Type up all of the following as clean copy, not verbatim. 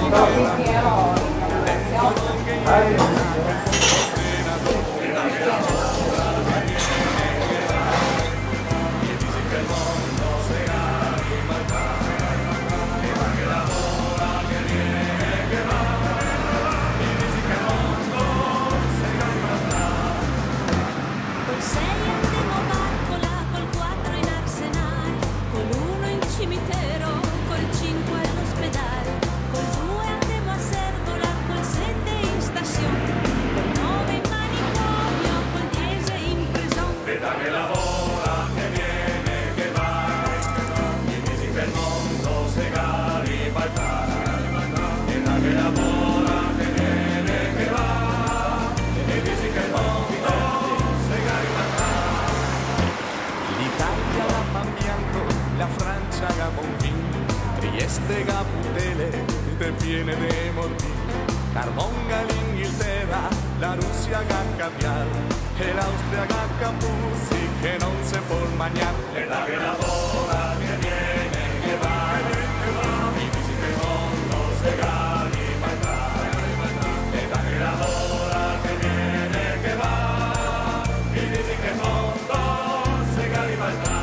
Trieste Caputele, tutte piene de morti, Carbonga l'Inghilterra, la Russia che caviar, e l'Austria che capuzzi, che non se può mangiare. E la che lavora, che viene, che va, mi dici che il mondo se cari mangiare. E la che lavora, che viene, che va, mi dici che il mondo se cari mangiare.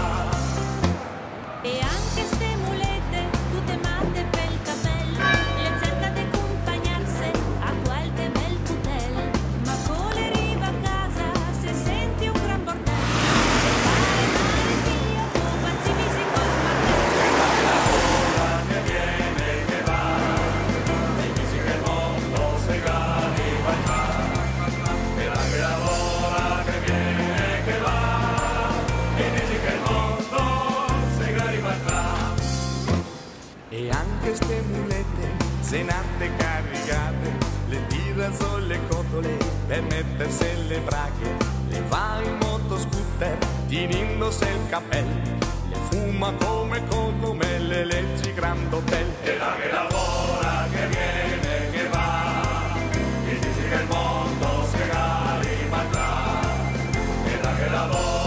E anche ste mulette, tutte matte pel capello, le cerca di accompagnarsi a qualche bel putel. Ma cole riva a casa se senti un gran bordello, e pare male figlio, tu pazzi misi col martello. Che viene, che va, e dici che il mondo se cari mangiare. E la che lavora, che viene, che va, e dici che il mondo se cari mangiare. E anche ste mulette, se nate caricate, le tira sulle cotole per mettersi le braghe, le va in motoscooter tirindosi il cappello, le fuma come cocomelle, leggi grand hotel. E la che lavora, che viene, che va, e dici che il mondo se cari mangiare. E la che lavora,